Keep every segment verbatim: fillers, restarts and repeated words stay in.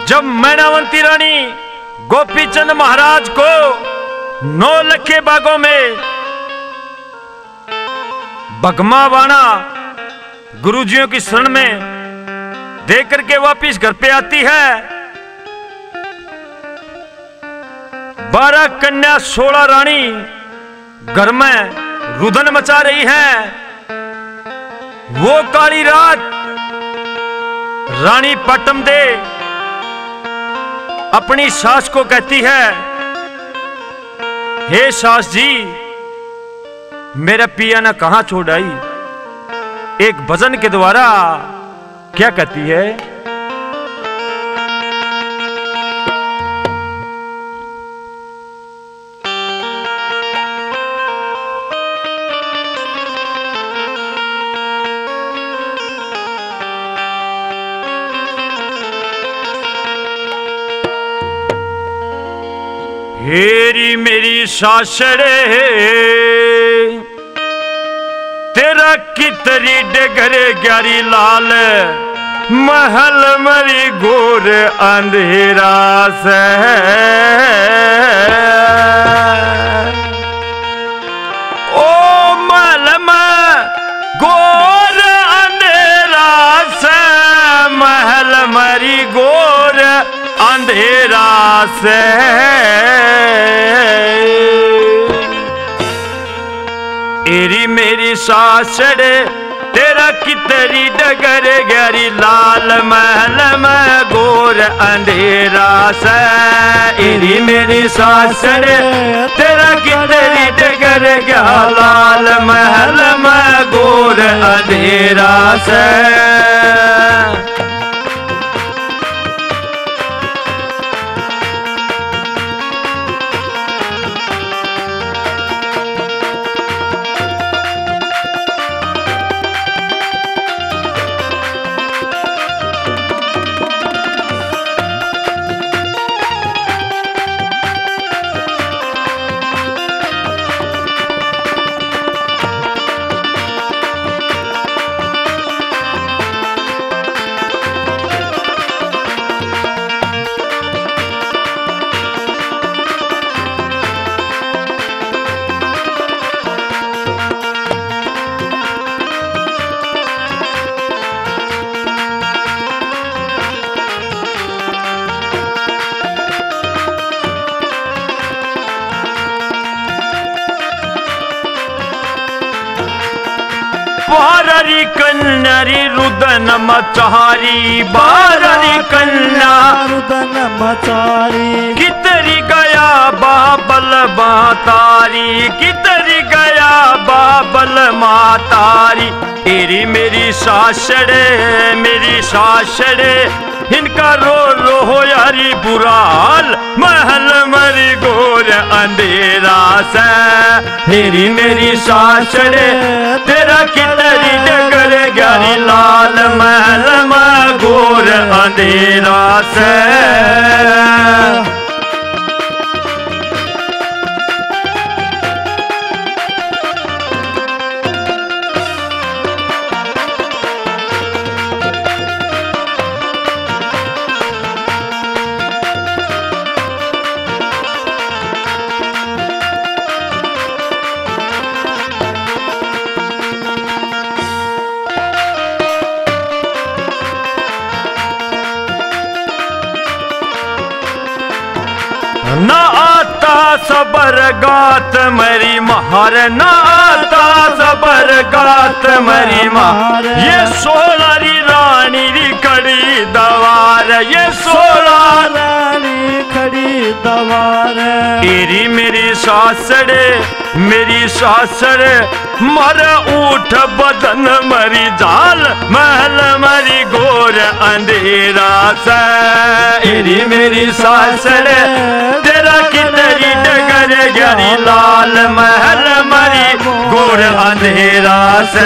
जब मैनावंती रानी गोपीचंद महाराज को नौ लखे बागों में भगमा बाणा गुरुजियों की शरण में दे करके वापिस घर पे आती है, बारह कन्या सोलह रानी घर में रुदन मचा रही है। वो काली रात रानी पट्टम दे अपनी सास को कहती है, हे सास जी, मेरा पिया ने कहां छोड़ आई। एक भजन के द्वारा क्या कहती है, हेरी मेरी सासड़े तेरा कितरी डगरे ग्यारी लाल, महल मरी गोर अंधेरा से। ओ महल में गोर अंधेरा से, महल मरी गोर अंधेरा से। एरी मेरी सासड़े तेरा कितरी डगर गहरी लाल, महल में गोर अंधेरा से। एरी मेरी सासड़े तेरा कितरी डगर गहरा लाल, महल में गोर अंधेरा से। बाररी कन्यारी रुदन मचारी, बाररी कन्या रुदन मचारी। कितरी गया बाबल मातारी, कितरी गया बाबल मातारी। एरी मेरी सासड़े मेरी सासड़े, इनका रो रो हो यारी बुरा हाल, महल मरी गोर अंधेरा से। मेरी मेरी सासड़े तेरा कितरी डगर ग्यारी लाल, महल में गोर अंधेरा से। ना आता सबर गात मरी महार, ना आता सबर गात मरी महार। ये सोलारी रानी री खड़ी दवार, ये सोला रानी खड़ी दवार। तेरी मेरी सासड़े मेरी सासड़, मर उठ बदन मरी जाल, महल मरी गोर अंधेरा से। तेरी मेरी सासड़ तेरा कितरी डगर ग्यारी लाल, महल मरी गोर अंधेरा से।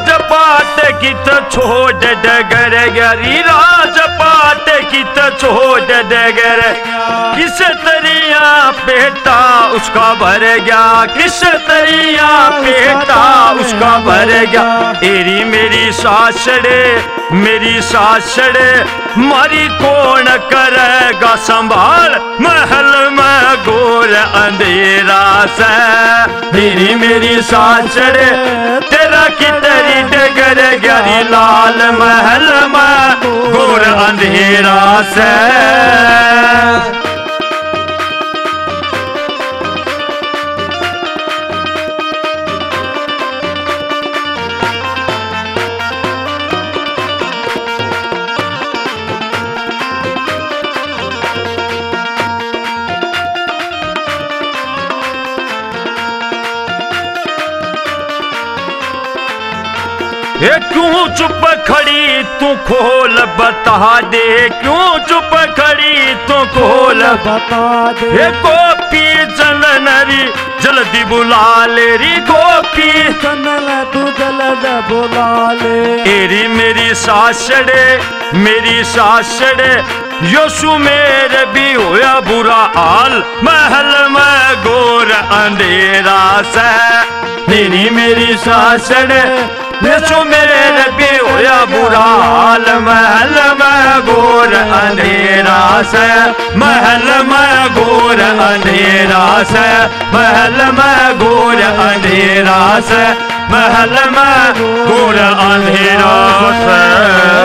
राजपाट की तो छोड़ डगर गरी राजपाट की तो छोड़ डगर किस तरिया पेटा उसका भर गया किस तरिया पेटा उसका भर गया एरी मेरी सासड़े मेरी सासड़े मारी कौन करेगा संभाल महल में घोर अंधेरा से मेरी मेरी सासड़े तेरा कितरी डगर गरी लाल महल में घोर अंधेरा से ए क्यों चुप खड़ी तू खोल बता दे क्यों चुप खड़ी तू खोल बता दे ए गोपी जननरी जल्दी बुला ले री गोपी चनल तू जल्द बुला ले एरी मेरी सासड़े मेरी सासड़े यशु मेरे भी होया बुरा हाल महल में घोर अंधेरा से मेरी मेरी सासड़े यशु मेरे भी होया बुरा हाल महल में घोर अंधेरा से महल में घोर अंधेरा से महल में घोर अंधेरा से महल में घोर अंधेरा से